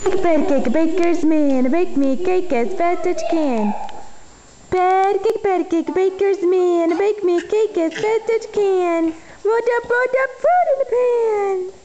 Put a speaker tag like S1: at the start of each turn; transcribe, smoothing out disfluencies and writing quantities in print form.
S1: Patty cake, baker's man, bake me a cake as fast as you can. Patty cake, baker's man, bake me a cake as fast as you can. Roll up, fruit in the pan.